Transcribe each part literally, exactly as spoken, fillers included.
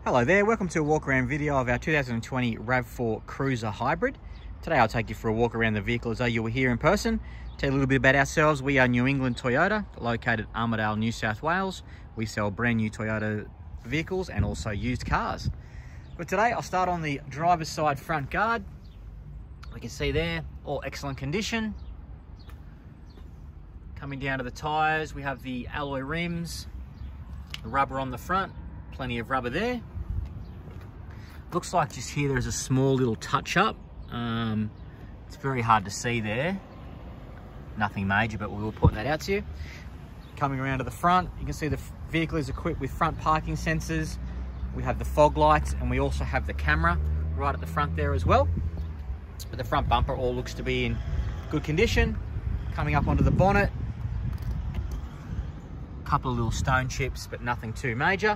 Hello there, welcome to a walk around video of our two thousand twenty RAV four Cruiser Hybrid. Today I'll take you for a walk around the vehicle as though you were here in person. Tell you a little bit about ourselves. We are New England Toyota, located at Armidale, New South Wales. We sell brand new Toyota vehicles and also used cars. But today I'll start on the driver's side front guard. We can see there, all excellent condition. Coming down to the tyres, we have the alloy rims, the rubber on the front, plenty of rubber there. Looks like just here there's a small little touch up. Um, it's very hard to see there. Nothing major, but we will point that out to you. Coming around to the front, you can see the vehicle is equipped with front parking sensors. We have the fog lights and we also have the camera right at the front there as well. But the front bumper all looks to be in good condition. Coming up onto the bonnet, a couple of little stone chips, but nothing too major.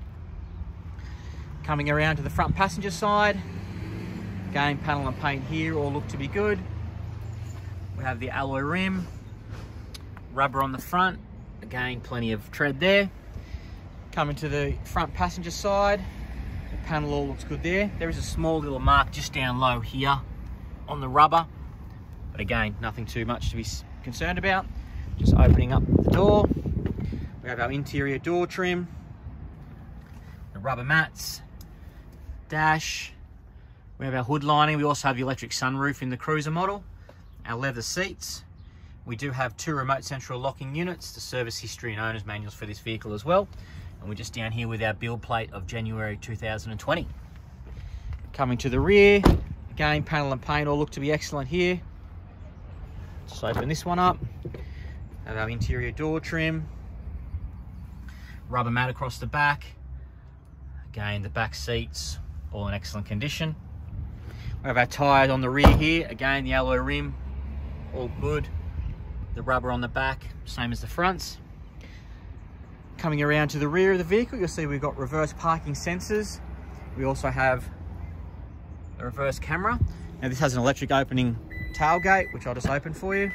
Coming around to the front passenger side, again, panel and paint here all look to be good. We have the alloy rim, rubber on the front, again, plenty of tread there. Coming to the front passenger side, the panel all looks good there. There is a small little mark just down low here on the rubber, but again, nothing too much to be concerned about. Just opening up the door, we have our interior door trim, the rubber mats, dash, we have our hood lining. We also have the electric sunroof in the Cruiser model, our leather seats. We do have two remote central locking units, the service history and owner's manuals for this vehicle as well. And we're just down here with our build plate of January two thousand twenty. Coming to the rear, again, panel and paint all look to be excellent here. Just open this one up. Have our interior door trim, rubber mat across the back. Again, the back seats all in excellent condition. We have our tyres on the rear here. Again, the alloy rim, all good. The rubber on the back, same as the fronts. Coming around to the rear of the vehicle, you'll see we've got reverse parking sensors. We also have a reverse camera. Now this has an electric opening tailgate, which I'll just open for you.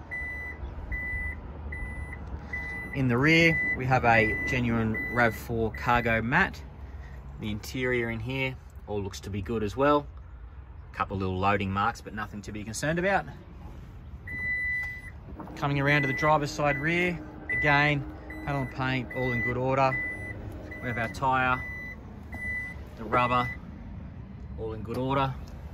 In the rear, we have a genuine RAV four cargo mat. The interior in here all looks to be good as well. A couple of little loading marks, but nothing to be concerned about. Coming around to the driver's side rear, again, panel and paint all in good order. We have our tyre, the rubber, all in good order.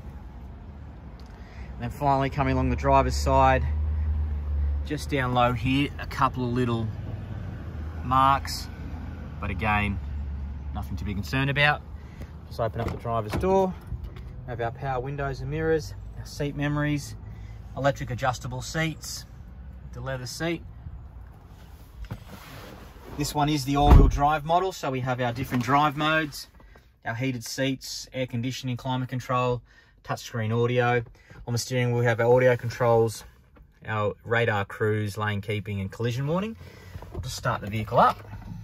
And then finally coming along the driver's side, just down low here, a couple of little marks, but again, nothing to be concerned about. Just open up the driver's door. We have our power windows and mirrors, our seat memories, electric adjustable seats, the leather seat. This one is the all-wheel drive model, so we have our different drive modes, our heated seats, air conditioning, climate control, touchscreen audio. On the steering wheel we have our audio controls, our radar cruise, lane keeping and collision warning. I'll just start the vehicle up.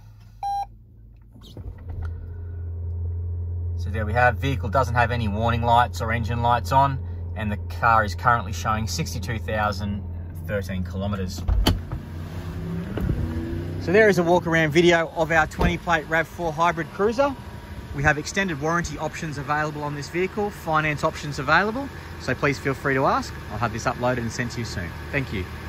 So there we have, vehicle doesn't have any warning lights or engine lights on, and the car is currently showing sixty-two thousand thirteen kilometers. So there is a walk around video of our twenty plate RAV four Hybrid Cruiser. We have extended warranty options available on this vehicle, finance options available, so please feel free to ask. I'll have this uploaded and sent to you soon. Thank you.